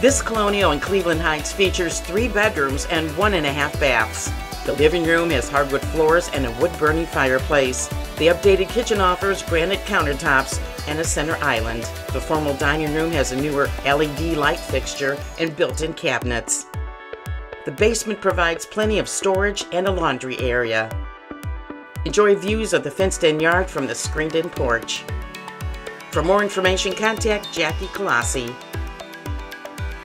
This colonial in Cleveland Heights features 3 bedrooms and 1.5 baths. The living room has hardwood floors and a wood-burning fireplace. The updated kitchen offers granite countertops and a center island. The formal dining room has a newer LED light fixture and built-in cabinets. The basement provides plenty of storage and a laundry area. Enjoy views of the fenced-in yard from the screened-in porch. For more information, contact Jackie Collesi.